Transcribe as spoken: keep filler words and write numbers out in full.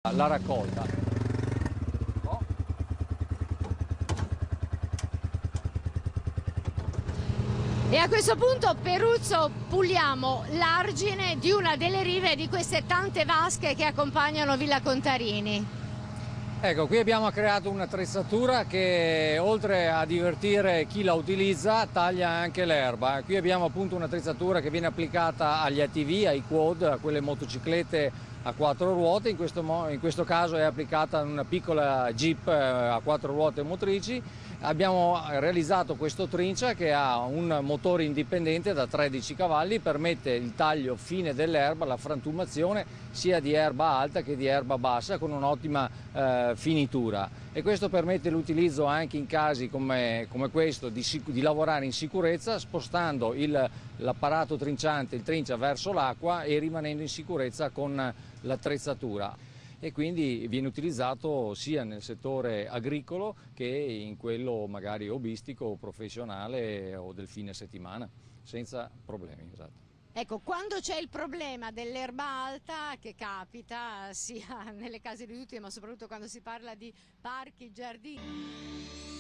la raccolta. E a questo punto, Peruzzo, puliamo l'argine di una delle rive di queste tante vasche che accompagnano Villa Contarini. Ecco, qui abbiamo creato un'attrezzatura che oltre a divertire chi la utilizza taglia anche l'erba. Qui abbiamo appunto un'attrezzatura che viene applicata agli A T V, ai quad, a quelle motociclette a quattro ruote, in questo, in questo caso è applicata in una piccola Jeep a quattro ruote motrici. Abbiamo realizzato questo trincia che ha un motore indipendente da tredici cavalli, permette il taglio fine dell'erba, la frantumazione sia di erba alta che di erba bassa con un'ottima eh, finitura, e questo permette l'utilizzo anche in casi come, come questo di, di lavorare in sicurezza, spostando l'apparato trinciante, il trincia verso l'acqua e rimanendo in sicurezza con l'attrezzatura. E quindi viene utilizzato sia nel settore agricolo che in quello magari hobbistico o professionale o del fine settimana, senza problemi. Esatto. Ecco, quando c'è il problema dell'erba alta, che capita sia nelle case di tutti, ma soprattutto quando si parla di parchi, giardini.